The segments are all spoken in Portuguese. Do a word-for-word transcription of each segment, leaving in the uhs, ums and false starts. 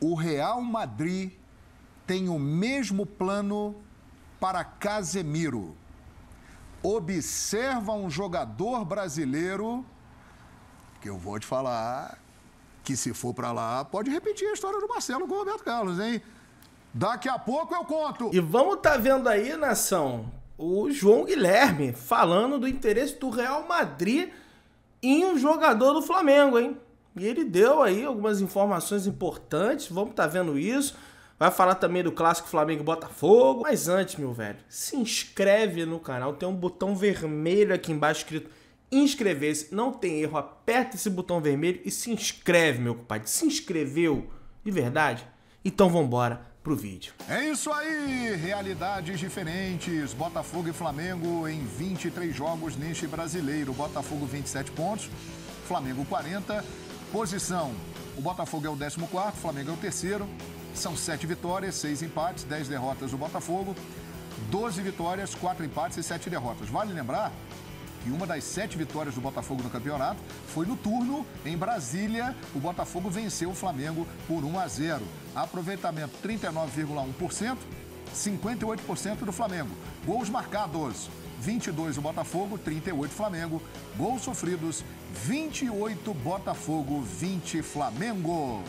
o Real Madrid tem o mesmo plano para Casemiro. Observa um jogador brasileiro, que eu vou te falar, que se for para lá, pode repetir a história do Marcelo com o Roberto Carlos, hein? Daqui a pouco eu conto. E vamos tá vendo aí, nação, o João Guilherme falando do interesse do Real Madrid em um jogador do Flamengo, hein? E ele deu aí algumas informações importantes, vamos tá vendo isso. Vai falar também do clássico Flamengo e Botafogo. Mas antes, meu velho, se inscreve no canal. Tem um botão vermelho aqui embaixo escrito inscrever-se. Não tem erro. Aperta esse botão vermelho e se inscreve, meu compadre. Se inscreveu de verdade? Então vambora pro vídeo. É isso aí, realidades diferentes. Botafogo e Flamengo em vinte e três jogos neste brasileiro. Botafogo vinte e sete pontos, Flamengo quarenta. Posição, o Botafogo é o décimo quarto, o Flamengo é o terceiro. São sete vitórias, seis empates, dez derrotas do Botafogo, doze vitórias, quatro empates e sete derrotas. Vale lembrar que uma das sete vitórias do Botafogo no campeonato foi no turno em Brasília. O Botafogo venceu o Flamengo por um a zero. Aproveitamento trinta e nove vírgula um por cento, cinquenta e oito por cento do Flamengo. Gols marcados, vinte e dois o Botafogo, trinta e oito Flamengo. Gols sofridos, vinte e oito Botafogo, vinte Flamengo.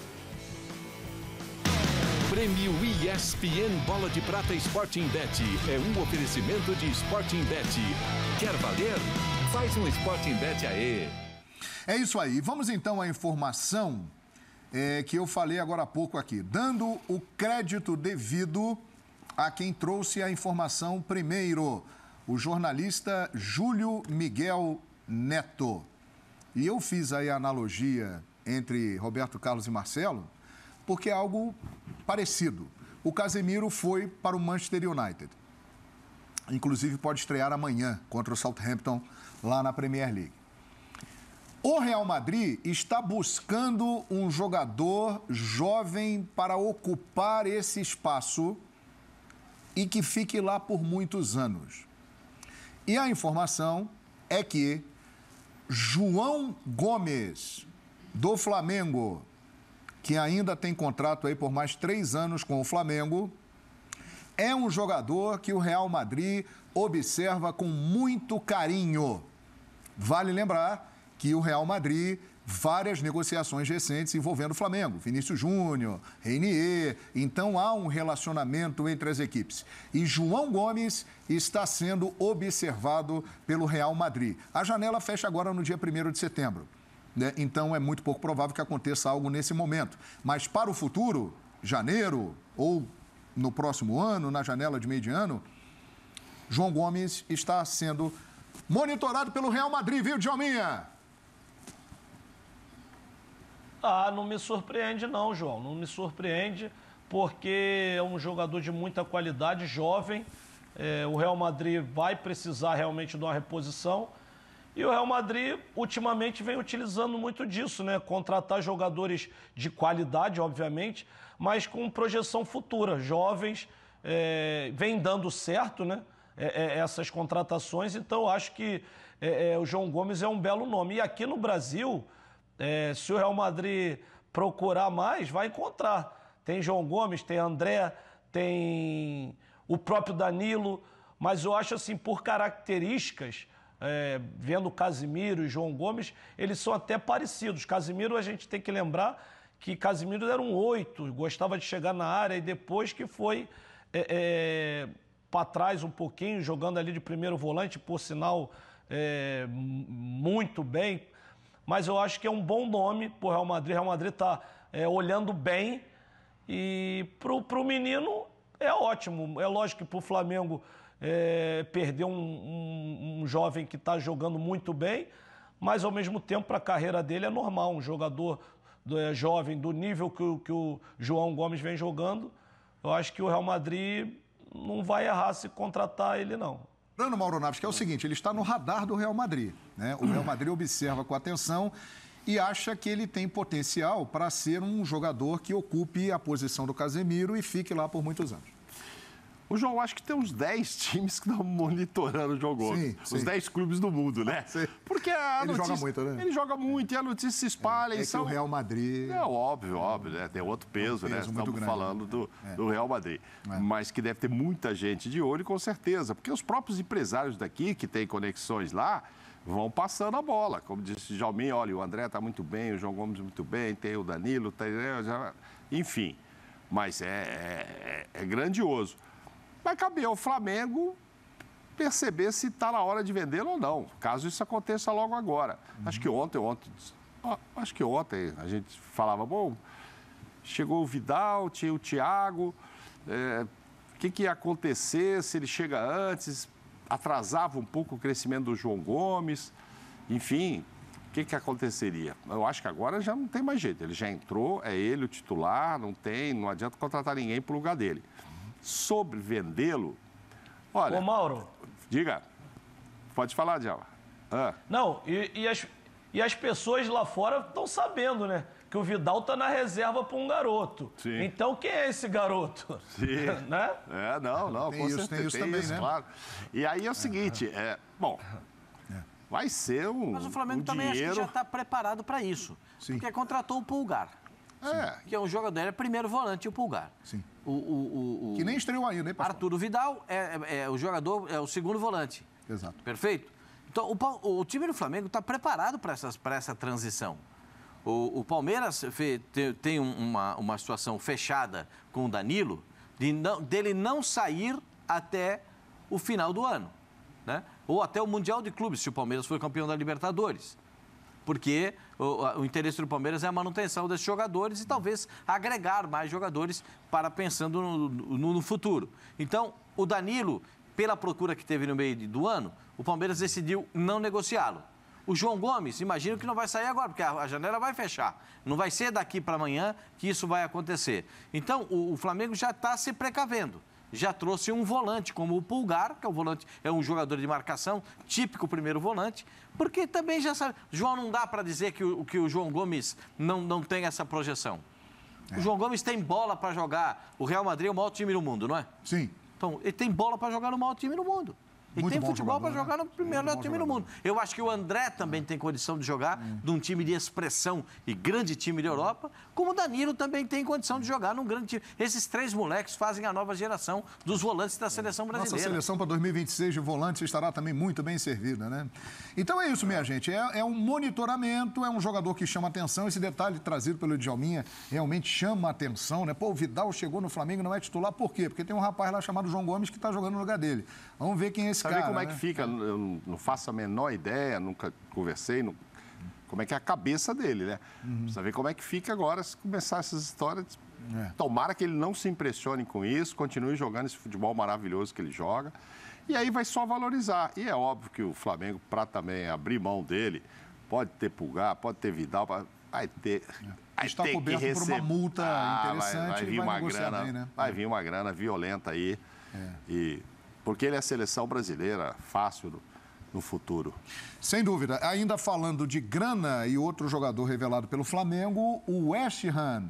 Prêmio E S P N Bola de Prata Sporting Bet é um oferecimento de Sporting Bet. Quer valer? Faz um Sporting Bet aí. É isso aí. Vamos então à informação é, que eu falei agora há pouco aqui. Dando o crédito devido a quem trouxe a informação primeiro, o jornalista Júlio Miguel Neto. E eu fiz aí a analogia entre Roberto Carlos e Marcelo, porque é algo parecido. O Casemiro foi para o Manchester United. Inclusive pode estrear amanhã contra o Southampton lá na Premier League. O Real Madrid está buscando um jogador jovem para ocupar esse espaço e que fique lá por muitos anos. E a informação é que João Gomes, do Flamengo, que ainda tem contrato aí por mais três anos com o Flamengo, é um jogador que o Real Madrid observa com muito carinho. Vale lembrar que o Real Madrid, várias negociações recentes envolvendo o Flamengo, Vinícius Júnior, Reinier, então há um relacionamento entre as equipes. E João Gomes está sendo observado pelo Real Madrid. A janela fecha agora no dia primeiro de setembro. Então, é muito pouco provável que aconteça algo nesse momento. Mas, para o futuro, janeiro ou no próximo ano, na janela de meio de ano, João Gomes está sendo monitorado pelo Real Madrid, viu, Djalminha? Ah, não me surpreende não, João. Não me surpreende, porque é um jogador de muita qualidade, jovem. É, o Real Madrid vai precisar realmente de uma reposição. E o Real Madrid, ultimamente, vem utilizando muito disso, né? Contratar jogadores de qualidade, obviamente, mas com projeção futura. Jovens, é, vem dando certo, né? É, é, essas contratações. Então, eu acho que é, é, o João Gomes é um belo nome. E aqui no Brasil, é, se o Real Madrid procurar mais, vai encontrar. Tem João Gomes, tem André, tem o próprio Danilo. Mas eu acho assim, por características... É, vendo o Casemiro e João Gomes, eles são até parecidos. Casemiro, a gente tem que lembrar que Casemiro era um oito, gostava de chegar na área e depois que foi é, é, para trás um pouquinho, jogando ali de primeiro volante, por sinal, é, muito bem. Mas eu acho que é um bom nome para o Real Madrid. O Real Madrid está é, olhando bem e para o menino é ótimo. É lógico que para o Flamengo... É, perder um, um, um jovem que está jogando muito bem, mas ao mesmo tempo para a carreira dele é normal, um jogador do, é, jovem do nível que o, que o João Gomes vem jogando, eu acho que o Real Madrid não vai errar se contratar ele não. Bruno Mauro Naves, que é o seguinte, ele está no radar do Real Madrid, né? O Real Madrid observa com atenção e acha que ele tem potencial para ser um jogador que ocupe a posição do Casemiro e fique lá por muitos anos. O João, acho que tem uns dez times que estão monitorando o João Gomes. Sim, Os sim. dez clubes do mundo, né? Sim. Porque a Ele notícia... joga muito, né? Ele joga muito e a notícia se espalha. É, é e que são... o Real Madrid... É óbvio, óbvio, né? Tem outro peso, é um peso né? muito Estamos grande, falando do, é. do Real Madrid. É. Mas que deve ter muita gente de olho, com certeza. Porque os próprios empresários daqui, que têm conexões lá, vão passando a bola. Como disse o Jalminho, olha, o André está muito bem, o João Gomes muito bem, tem o Danilo, tem... enfim. Mas é, é, é grandioso. Vai caber ao Flamengo perceber se está na hora de vendê-lo ou não, caso isso aconteça logo agora. Uhum. Acho que ontem, ontem, acho que ontem a gente falava, bom, chegou o Vidal, tinha o Thiago, é, o que, que ia acontecer se ele chega antes, atrasava um pouco o crescimento do João Gomes, enfim, o que, que aconteceria? Eu acho que agora já não tem mais jeito, ele já entrou, é ele o titular, não tem, não adianta contratar ninguém para o lugar dele. Sobre vendê-lo, olha... Ô, Mauro... Diga. Pode falar, Djalma. Ah. Não, e, e, as, e as pessoas lá fora estão sabendo, né? Que o Vidal tá na reserva para um garoto. Sim. Então, quem é esse garoto? Sim. Né? É, não, não, tem com isso, certeza. tem isso também, né? Claro. E aí é o seguinte, é, bom, vai ser um Mas o Flamengo um também dinheiro... acho que já está preparado para isso. Sim. Porque contratou o Pulgar, É, que é um jogador, é primeiro volante, o Pulgar. Sim. O, o, o, o Que nem estreou ainda, hein, Pascoal? Arturo Vidal é, é, é o jogador, é o segundo volante. Exato. Perfeito? Então, o, Pa- o time do Flamengo está preparado para essa transição. O, o Palmeiras fe- te- tem um- uma, uma situação fechada com o Danilo, de não- dele não sair até o final do ano, né? Ou até o Mundial de Clubes, se o Palmeiras for campeão da Libertadores. Porque o, a- o interesse do Palmeiras é a manutenção desses jogadores e talvez agregar mais jogadores para pensando no, no- no futuro. Então, o Danilo, pela procura que teve no meio de- do ano, o Palmeiras decidiu não negociá-lo. O João Gomes, imagino que não vai sair agora, porque a, a janela vai fechar. Não vai ser daqui para amanhã que isso vai acontecer. Então, o, o Flamengo já está se precavendo. Já trouxe um volante como o Pulgar, que é um volante, é um jogador de marcação, típico primeiro volante, porque também já sabe. João, não dá para dizer que o, que o João Gomes não, não tem essa projeção. É. O João Gomes tem bola para jogar. O Real Madrid é o maior time do mundo, não é? Sim. Então, ele tem bola para jogar no maior time do mundo. Ele Muito tem bom futebol para jogador, jogar né? no primeiro Muito bom time do jogador. mundo. Eu acho que o André também tem condição de jogar Hum. num time de expressão e grande time da Europa, como o Danilo também tem condição de jogar num grande time. Esses três moleques fazem a nova geração dos volantes da seleção Nossa brasileira. seleção para dois mil e vinte e seis de volantes estará também muito bem servida, né? Então é isso, minha gente. É, é um monitoramento, é um jogador que chama atenção. Esse detalhe trazido pelo Djalminha realmente chama atenção, né? Pô, o Vidal chegou no Flamengo e não é titular. Por quê? Porque tem um rapaz lá chamado João Gomes que está jogando no lugar dele. Vamos ver quem é esse sabe cara, como é né? que fica? Eu não- não faço a menor ideia, nunca conversei, não- como é que é a cabeça dele, né? Precisa ver como é que fica agora se começar essas histórias. É. Tomara que ele não se impressione com isso, continue jogando esse futebol maravilhoso que ele joga. E aí vai só valorizar. E é óbvio que o Flamengo, para também abrir mão dele, pode ter Pulgar, pode ter Vidal, vai ter. Vai Está ter que coberto por uma receber. multa vai- interessante vai, e vir vai uma negociar grana, bem, né? Vai vir uma grana violenta aí. É. E, porque ele é a seleção brasileira fácil no, no futuro. Sem dúvida. Ainda falando de grana e outro jogador revelado pelo Flamengo, o West Ham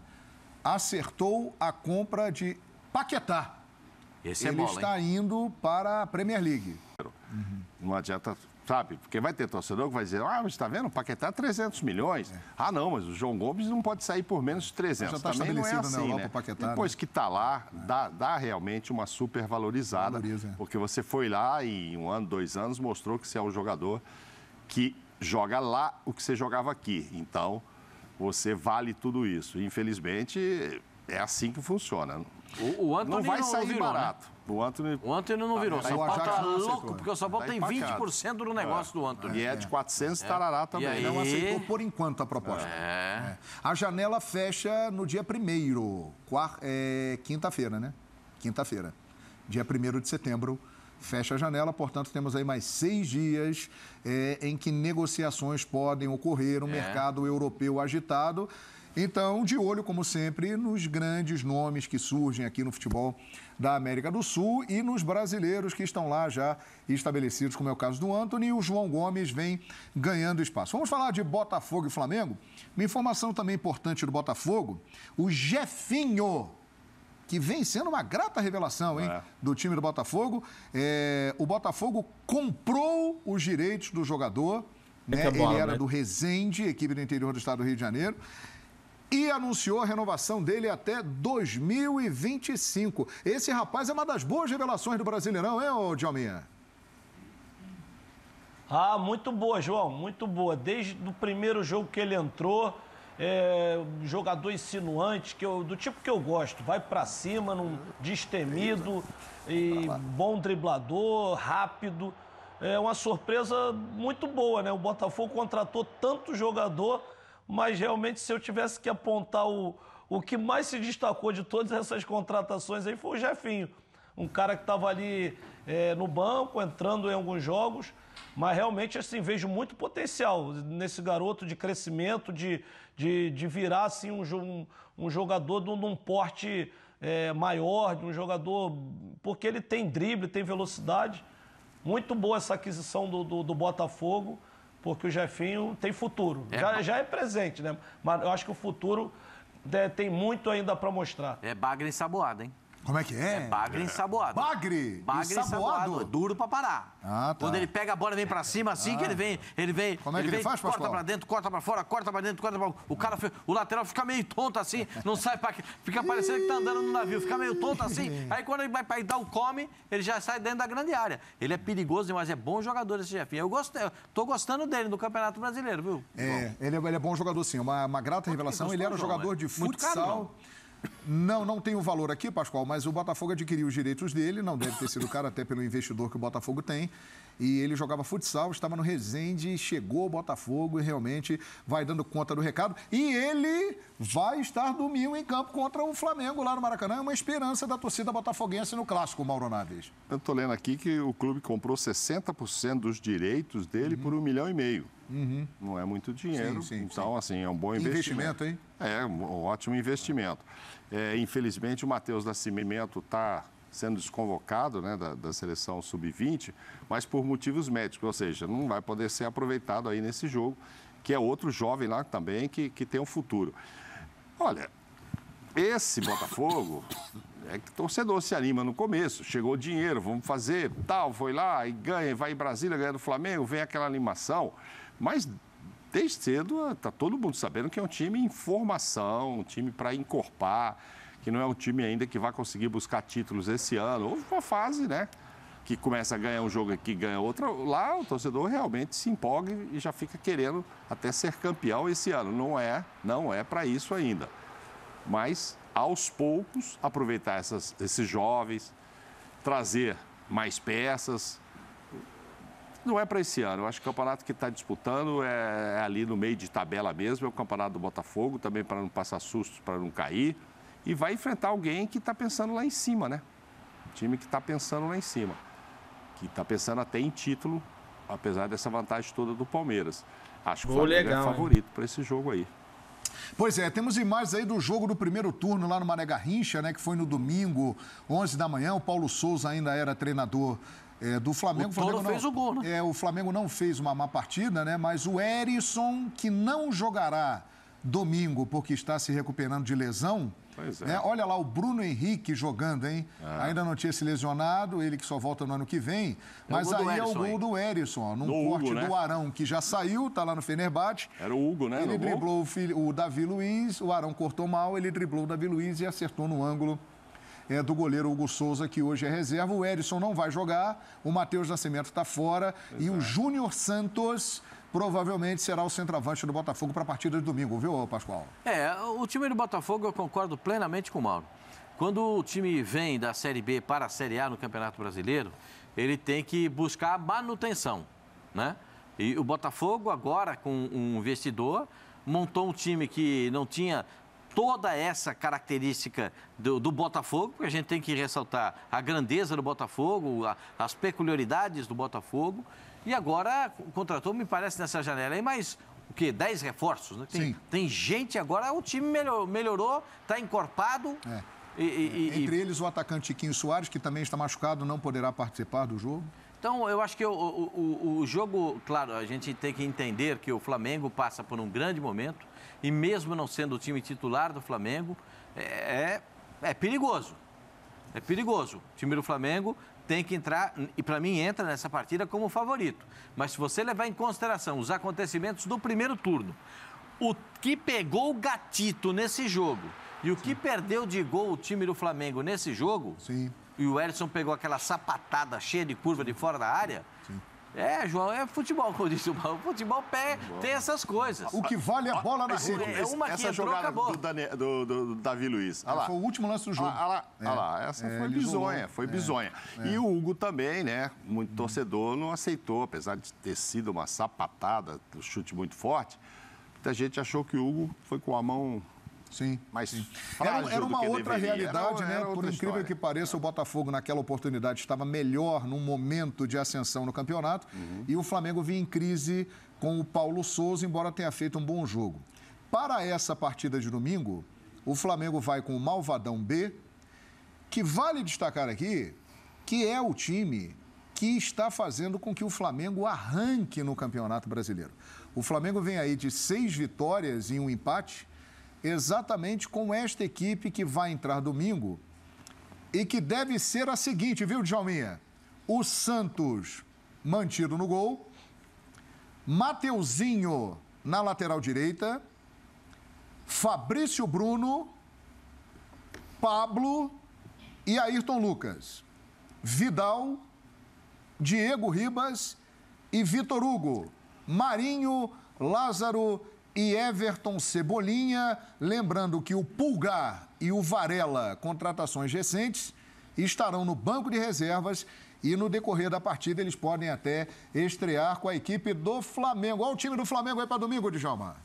acertou a compra de Paquetá. Esse é Ele bola, está hein? indo para a Premier League. Não adianta, sabe? Porque vai ter torcedor que vai dizer, ah, mas está vendo? O Paquetá é trezentos milhões. Ah, não, mas o João Gomes não pode sair por menos de trezentos. Já tá Também não é estabelecido na assim, Europa né? o Paquetá, Depois né? que está lá, dá, dá realmente uma super valorizada. Valoriza, é. Porque você foi lá e em um ano, dois anos, mostrou que você é um jogador que joga lá o que você jogava aqui. Então, você vale tudo isso. Infelizmente, é assim que funciona. O, o Antony Não vai não sair virou, barato. O Antony... Né? O Antony não virou. Ah, São o Paulo Ajax tá não aceitou. louco, porque o São Paulo Tá tem empacado. vinte por cento do negócio do Antony. E é de quatrocentos tarará também. aí? Não aceitou por enquanto a proposta. É. É. A janela fecha no dia primeiro, quar- é, quinta-feira, né? Quinta-feira. Dia primeiro de setembro, fecha a janela, portanto, temos aí mais seis dias é, em que negociações podem ocorrer, um É. mercado europeu agitado. Então, de olho, como sempre, nos grandes nomes que surgem aqui no futebol da América do Sul e nos brasileiros que estão lá já estabelecidos, como é o caso do Antony, e o João Gomes vem ganhando espaço. Vamos falar de Botafogo e Flamengo. Uma informação também importante do Botafogo, o Jefinho, que vem sendo uma grata revelação, hein, É. do time do Botafogo. É, o Botafogo comprou os direitos do jogador, né? Que é bola, Ele era né? do Resende, equipe do interior do estado do Rio de Janeiro, e anunciou a renovação dele até dois mil e vinte e cinco. Esse rapaz é uma das boas revelações do Brasileirão, hein, ô Djalminha? Ah, muito boa, João, muito boa. Desde o primeiro jogo que ele entrou, é, um jogador insinuante, que eu, do tipo que eu gosto. Vai pra cima, num destemido, e bom driblador, rápido. É uma surpresa muito boa, né? O Botafogo contratou tanto jogador, mas realmente se eu tivesse que apontar o, o que mais se destacou de todas essas contratações aí foi o Jefinho. Um cara que estava ali é, no banco, entrando em alguns jogos, mas realmente assim, vejo muito potencial nesse garoto de crescimento, de, de, de virar assim, um, um, um jogador de um porte é, maior, de um jogador, porque ele tem drible, tem velocidade. Muito boa essa aquisição do, do, do Botafogo, porque o Jefinho tem futuro. É, já, já é presente, né? Mas eu acho que o futuro é, tem muito ainda para mostrar. É bagre ensaboado, hein? Como é que é? É bagre ensaboado. Bagre? Bagre ensaboado? ensaboado. É duro pra parar. Ah, tá. Quando ele pega a bola e vem pra cima, assim Ah. que ele vem, ele vem. Como é que ele ele vem, faz, corta Pascoal? pra dentro, corta pra fora, corta pra dentro, corta pra fora. O cara, o lateral fica meio tonto assim, não sai pra... Fica parecendo que tá andando no navio, fica meio tonto assim. Aí quando ele vai pra dar o come, ele já sai dentro da grande área. Ele é perigoso, mas é bom jogador esse Jefinho. Eu gostei, eu tô gostando dele no Campeonato Brasileiro, viu? É, ele é, ele é bom jogador, sim. Uma, uma grata revelação. custou, Ele era um João? jogador É de muito caro, futsal. Não, não tem o valor aqui, Pascoal, mas o Botafogo adquiriu os direitos dele, não deve ter sido caro até pelo investidor que o Botafogo tem. E ele jogava futsal, estava no Resende, chegou ao Botafogo e realmente vai dando conta do recado. E ele vai estar domingo em campo contra o Flamengo lá no Maracanã. É uma esperança da torcida botafoguense no clássico, Mauro Naves. Eu estou lendo aqui que o clube comprou sessenta por cento dos direitos dele por um milhão e meio. Uhum. Não é muito dinheiro, Sim, sim, então, sim. assim, é um bom investimento. Investimento, hein? É, um ótimo investimento. É, infelizmente, o Matheus Nascimento está sendo desconvocado, né, da, da seleção sub vinte, mas por motivos médicos, ou seja, não vai poder ser aproveitado aí nesse jogo, que é outro jovem lá também que, que tem um futuro. Olha, esse Botafogo, é que o torcedor se anima no começo, chegou o dinheiro, vamos fazer, tal, foi lá e ganha, vai em Brasília, ganha do Flamengo, vem aquela animação, mas desde cedo está todo mundo sabendo que é um time em formação, um time para encorpar, que não é um time ainda que vai conseguir buscar títulos esse ano. Houve uma fase, né, que começa a ganhar um jogo aqui, ganha outro. Lá o torcedor realmente se empolga e já fica querendo até ser campeão esse ano. Não é, não é para isso ainda. Mas, aos poucos, aproveitar essas, esses jovens, trazer mais peças. Não é para esse ano. Eu acho que o campeonato que está disputando é, é ali no meio de tabela mesmo, é o campeonato do Botafogo, também para não passar sustos, para não cair. E vai enfrentar alguém que está pensando lá em cima, né? Time que está pensando lá em cima. Que está pensando até em título, apesar dessa vantagem toda do Palmeiras. Acho que o Flamengo legal, é favorito para esse jogo aí. Pois é, temos imagens aí do jogo do primeiro turno lá no Mané Garrincha, né? Que foi no domingo, onze da manhã. O Paulo Souza ainda era treinador é, do Flamengo. O Toro Flamengo fez não, o gol, né? É, o Flamengo não fez uma má partida, né? Mas o Erisson, que não jogará domingo porque está se recuperando de lesão. Pois é. Né? Olha lá o Bruno Henrique jogando, hein? Ah. Ainda não tinha se lesionado, ele que só volta no ano que vem. Mas gol do aí é o Erisson, gol hein? do Erisson, ó, num Do corte Hugo, né? do Arão, que já saiu, tá lá no Fenerbahçe. Era o Hugo, né? Ele no gol? driblou o, filho, o Davi Luiz, o Arão cortou mal, ele driblou o Davi Luiz e acertou no ângulo é, do goleiro Hugo Souza, que hoje é reserva. O Erisson não vai jogar, o Matheus Nascimento está fora e o Júnior Santos provavelmente será o centroavante do Botafogo para a partida de domingo, viu, Pascoal? É, o time do Botafogo eu concordo plenamente com o Mauro. Quando o time vem da Série B para a Série A no Campeonato Brasileiro, ele tem que buscar manutenção, né? E o Botafogo agora, com um investidor, montou um time que não tinha toda essa característica do, do Botafogo, porque a gente tem que ressaltar a grandeza do Botafogo, a, as peculiaridades do Botafogo. E agora contratou, me parece, nessa janela aí, mais o quê? dez reforços, né? Tem, Sim. tem gente agora, o time melhor, melhorou, está encorpado. É. E, e, e, Entre eles, o atacante Tiquinho Soares, que também está machucado, não poderá participar do jogo. Então, eu acho que o, o, o jogo, claro, a gente tem que entender que o Flamengo passa por um grande momento e mesmo não sendo o time titular do Flamengo, é, é é perigoso. É perigoso. O time do Flamengo tem que entrar, e para mim entra nessa partida como favorito. Mas se você levar em consideração os acontecimentos do primeiro turno, o que pegou o gatito nesse jogo e o Sim. que perdeu de gol o time do Flamengo nesse jogo, Sim. e o Edson pegou aquela sapatada cheia de curva de fora da área... Sim. É, João, é futebol, como eu disse. O futebol pé tem essas coisas. O que vale é a bola na rede. É uma que essa entrou, jogada acabou. do, Dani, do, do, do Davi Luiz. Ah lá. Foi o último lance do jogo. Ah lá, é. ah lá, essa é, foi bizonha, isolou. foi bizonha. É. E o Hugo também, né? Muito hum. torcedor, não aceitou, apesar de ter sido uma sapatada, um chute muito forte. Muita gente achou que o Hugo foi com a mão... Sim, mas sim. Era, era uma outra deveria. realidade, era, né? Era Por outra incrível história. que pareça, o Botafogo naquela oportunidade estava melhor num momento de ascensão no campeonato uhum. e o Flamengo vinha em crise com o Paulo Souza, embora tenha feito um bom jogo. Para essa partida de domingo, o Flamengo vai com o Malvadão B, que vale destacar aqui que é o time que está fazendo com que o Flamengo arranque no Campeonato Brasileiro. O Flamengo vem aí de seis vitórias e um empate, exatamente com esta equipe que vai entrar domingo e que deve ser a seguinte, viu, Djalminha? O Santos mantido no gol, Mateuzinho na lateral direita, Fabrício Bruno, Pablo e Ayrton Lucas, Vidal, Diego Ribas e Vitor Hugo, Marinho, Lázaro e Everton Cebolinha, lembrando que o Pulgar e o Varela, contratações recentes, estarão no banco de reservas e no decorrer da partida eles podem até estrear com a equipe do Flamengo. Olha o time do Flamengo aí para domingo, Djalma.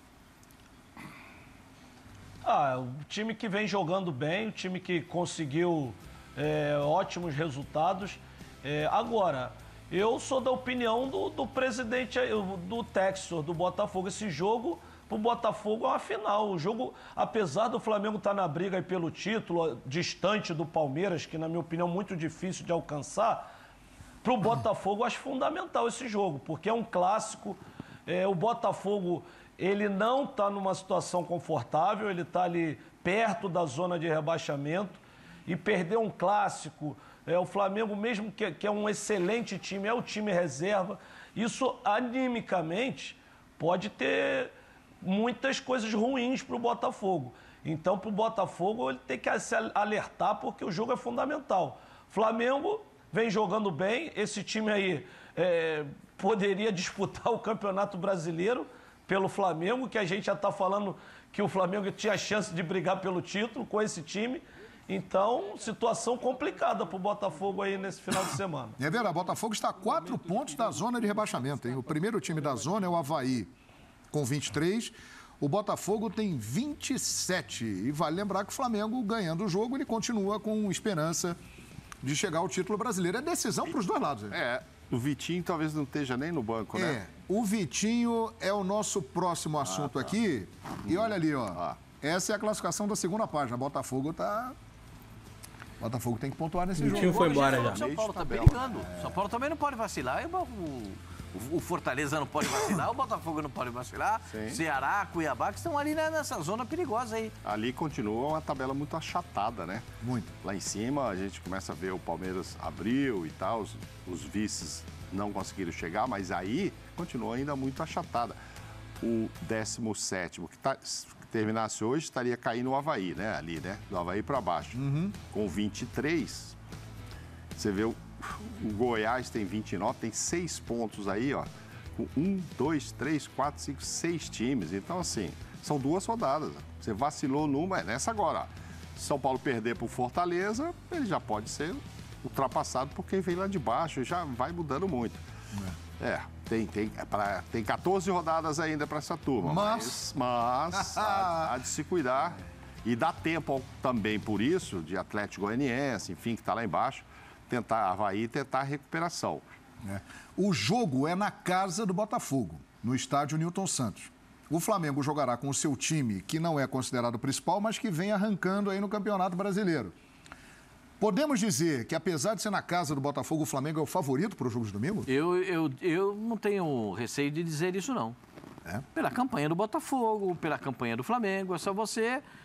Ah, o time que vem jogando bem, o time que conseguiu é, ótimos resultados. É, agora... Eu sou da opinião do, do presidente, do Textor, do Botafogo. Esse jogo, pro Botafogo, é uma final. O jogo, apesar do Flamengo estar na briga aí pelo título, distante do Palmeiras, que, na minha opinião, é muito difícil de alcançar, pro Botafogo, eu acho fundamental esse jogo, porque é um clássico. É, o Botafogo, ele não está numa situação confortável, ele está ali perto da zona de rebaixamento, e perder um clássico... É, o Flamengo, mesmo que, que é um excelente time, é o time reserva. Isso, animicamente, pode ter muitas coisas ruins para o Botafogo. Então, para o Botafogo, ele tem que se alertar, porque o jogo é fundamental. Flamengo vem jogando bem. Esse time aí é, poderia disputar o Campeonato Brasileiro pelo Flamengo, que a gente já está falando que o Flamengo tinha chance de brigar pelo título com esse time. Então, situação complicada para o Botafogo aí nesse final de semana. É verdade, o Botafogo está a quatro pontos da zona de rebaixamento, hein? O primeiro time da zona é o Avaí, com vinte e três. O Botafogo tem vinte e sete. E vale lembrar que o Flamengo, ganhando o jogo, ele continua com esperança de chegar ao título brasileiro. É decisão para os dois lados. Hein? É, o Vitinho talvez não esteja nem no banco, é, né? O Vitinho é o nosso próximo assunto ah, tá. aqui. E olha ali, ó. Ah. Essa é a classificação da segunda página. Botafogo está... Botafogo tem que pontuar nesse jogo. O time foi embora já. São Paulo está brigando. É. São Paulo também não pode vacilar. O, o, o Fortaleza não pode vacilar, o Botafogo não pode vacilar. Sim. Ceará, Cuiabá, que estão ali nessa zona perigosa aí. Ali continua uma tabela muito achatada, né? Muito. Lá em cima a gente começa a ver o Palmeiras abriu e tal, os, os vices não conseguiram chegar, mas aí continua ainda muito achatada. O décimo sétimo, que está... terminasse hoje, estaria caindo o Avaí, né? Ali, né? Do Avaí para baixo. Uhum. Com vinte e três, você vê o, o Goiás tem vinte e nove, tem seis pontos aí, ó. Com um, dois, três, quatro, cinco, seis times. Então, assim, são duas rodadas. Você vacilou numa, é nessa agora. Se São Paulo perder para o Fortaleza, ele já pode ser ultrapassado por quem vem lá de baixo. Já vai mudando muito. É. é. Tem, tem, é pra, tem quatorze rodadas ainda para essa turma, mas, mas, mas há, há de se cuidar. E dá tempo também, por isso, de Atlético Goianiense, enfim, que está lá embaixo, tentar Avaí tentar a recuperação. É. O jogo é na casa do Botafogo, no estádio Newton Santos. O Flamengo jogará com o seu time, que não é considerado principal, mas que vem arrancando aí no Campeonato Brasileiro. Podemos dizer que, apesar de ser na casa do Botafogo, o Flamengo é o favorito para o jogo de domingo? Eu, eu, eu não tenho receio de dizer isso, não. É? Pela campanha do Botafogo, pela campanha do Flamengo, é só você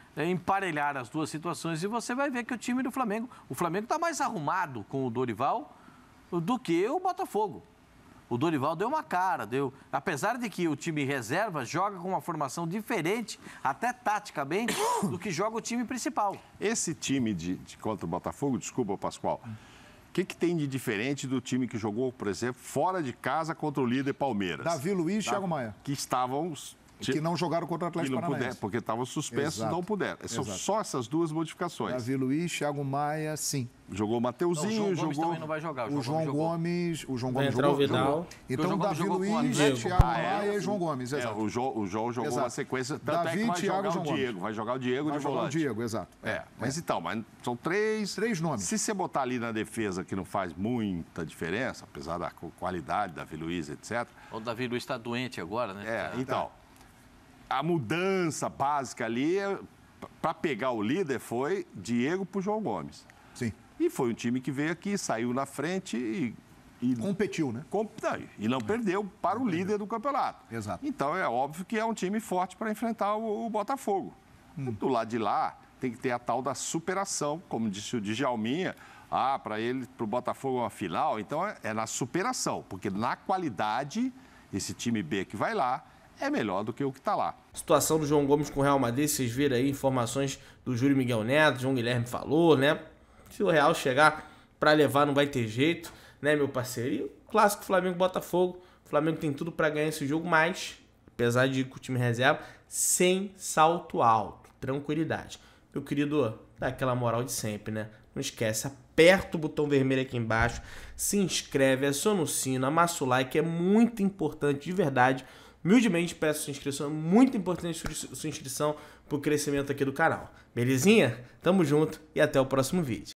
é, emparelhar as duas situações e você vai ver que o time do Flamengo, o Flamengo está mais arrumado com o Dorival do que o Botafogo. O Dorival deu uma cara, deu. Apesar de que o time reserva joga com uma formação diferente, até taticamente, do que joga o time principal. Esse time de, de contra o Botafogo, desculpa, Pascoal, o que, que tem de diferente do time que jogou, por exemplo, fora de casa contra o líder Palmeiras? Davi Luiz e tá? Thiago Maia. Que estavam... Que não jogaram contra o Atlético não Paranaense. Puder, porque estavam suspensos e não puderam. São Exato. só essas duas modificações. Davi Luiz, Thiago Maia, sim. Jogou o Mateuzinho, não, o João Gomes jogou... também não vai jogar. O João Gomes... O João Gomes Vai entrar jogou, o Vidal. jogou. Então, João Davi jogou com o Luiz, André. Thiago Ah, é? Maia e João Gomes, É, exato. o, João, o João jogou Exato. uma sequência, tanto Davi, é que vai Thiago, jogar João o Gomes. Diego, vai jogar o Diego Vai de jogar o volante. Diego, exato. É, mas então, mas são três... Três nomes. Se você botar ali na defesa, que não faz muita diferença, apesar da qualidade, Davi Luiz, etcétera. O Davi Luiz está doente agora, né? É, então, a mudança básica ali, para pegar o líder, foi Diego para o João Gomes. Sim. E foi um time que veio aqui, saiu na frente e... e Competiu, né? comp- não, e não perdeu para o líder do campeonato. Exato. Então, é óbvio que é um time forte para enfrentar o, o Botafogo. Hum. Do lado de lá, tem que ter a tal da superação, como disse o Djalminha. Ah, para ele, para o Botafogo é uma final. Então, é, é na superação, porque na qualidade, esse time B que vai lá é melhor do que o que está lá. Situação do João Gomes com o Real Madrid, vocês viram aí informações do Júlio Miguel Neto, João Guilherme falou, né? Se o Real chegar para levar não vai ter jeito, né, meu parceiro? E o clássico Flamengo-Botafogo. O Flamengo tem tudo para ganhar esse jogo, mas, apesar de ir com o time reserva, sem salto alto, tranquilidade. Meu querido, dá aquela moral de sempre, né? Não esquece, aperta o botão vermelho aqui embaixo, se inscreve, aciona o sino, amassa o like, é muito importante, de verdade. Humildemente peço sua inscrição, é muito importante sua inscrição para o crescimento aqui do canal. Belezinha? Tamo junto e até o próximo vídeo.